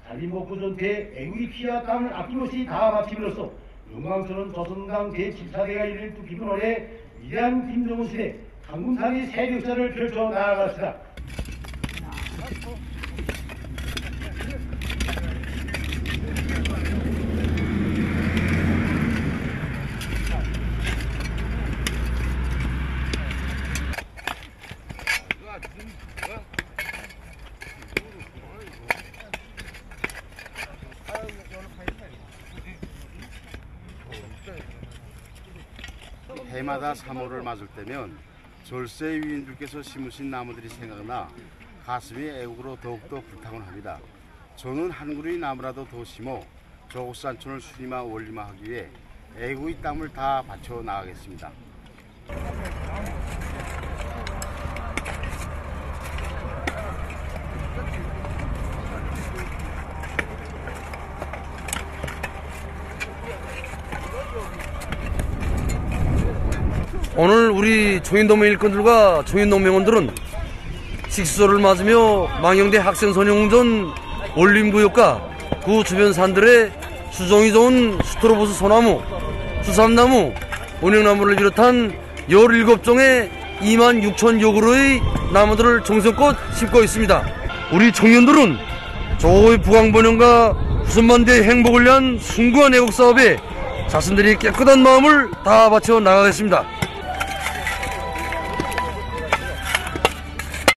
살림복구 전투에 애국이 피와 땀을 아낌없이 다 바침으로써 영광스러운 조선당 제7차대가 이를 두 기분 아래 위대한 김정은 시대 강군산의 새 역사를 펼쳐 나아갔습니다. 해마다 3월을 맞을 때면 절세의 위인들께서 심으신 나무들이 생각나 가슴이 애국으로 더욱더 불타곤 합니다. 저는 한 그루의 나무라도 더 심어 조국산촌을 수리마 원리마하기 위해 애국의 땀을 다 바쳐 나가겠습니다. 오늘 우리 조인동맹 일꾼들과 조인동맹원들은 식수소를 맞으며 망영대 학생선용전 올림구역과 그 주변 산들의 수종이 좋은 스트로보스 소나무, 수삼나무, 원형나무를 비롯한 17종의 26,000여 그루의 나무들을 정성껏 심고 있습니다. 우리 청년들은 조의 부강번영과 후손만대의 행복을 위한 숭고한 애국사업에 자신들이 깨끗한 마음을 다 바쳐 나가겠습니다.